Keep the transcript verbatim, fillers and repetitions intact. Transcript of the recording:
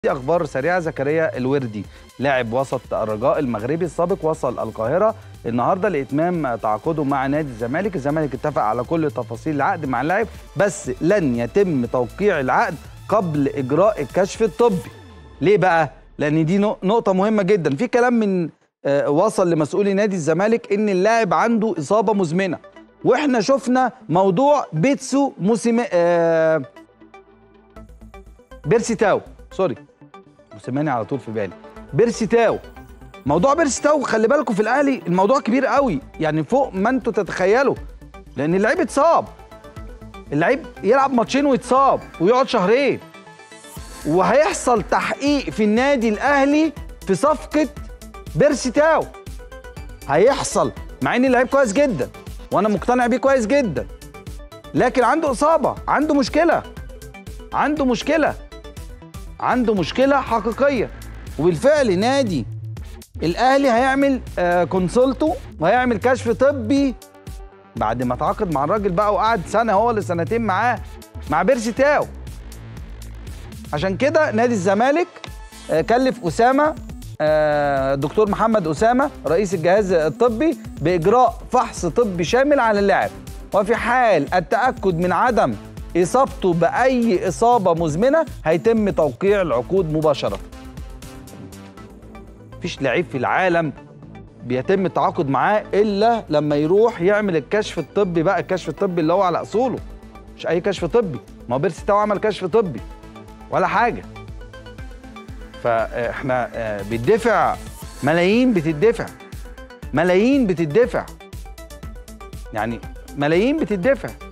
أخبار سريعة. زكريا الوردي لاعب وسط الرجاء المغربي السابق وصل القاهرة النهارده لإتمام تعاقده مع نادي الزمالك. الزمالك اتفق على كل تفاصيل العقد مع اللاعب، بس لن يتم توقيع العقد قبل إجراء الكشف الطبي. ليه بقى؟ لأن دي نقطة مهمة جدا. في كلام من آه وصل لمسؤولي نادي الزمالك إن اللاعب عنده إصابة مزمنة، وإحنا شفنا موضوع بيتسو موسيماني آه بيرسي تاو سوري موسيماني على طول في بالي بيرسي تاو. موضوع بيرسي تاو خلي بالكم في الاهلي الموضوع كبير قوي، يعني فوق ما انتوا تتخيلوا، لان اللعيب اتصاب. اللعيب يلعب ماتشين ويتصاب ويقعد شهرين، وهيحصل تحقيق في النادي الاهلي في صفقه بيرسي تاو. هيحصل مع ان اللعيب كويس جدا وانا مقتنع بيه كويس جدا، لكن عنده اصابه، عنده مشكله عنده مشكله عنده مشكله حقيقيه. وبالفعل نادي الاهلي هيعمل آه كونسولتو وهيعمل كشف طبي بعد ما تعاقد مع الراجل بقى وقعد سنه هو ولا سنتين معاه مع بيرسي تاو. عشان كده نادي الزمالك آه كلف اسامه آه دكتور محمد اسامه رئيس الجهاز الطبي باجراء فحص طبي شامل على اللاعب، وفي حال التاكد من عدم إصابته بأي إصابة مزمنة هيتم توقيع العقود مباشرة. مفيش لعيب في العالم بيتم التعاقد معاه إلا لما يروح يعمل الكشف الطبي، بقى الكشف الطبي اللي هو على أصوله، مش أي كشف طبي. ما هو بيرسي تاو عمل كشف طبي ولا حاجة. فإحنا بيدفع ملايين، بتدفع ملايين بتدفع يعني ملايين بتدفع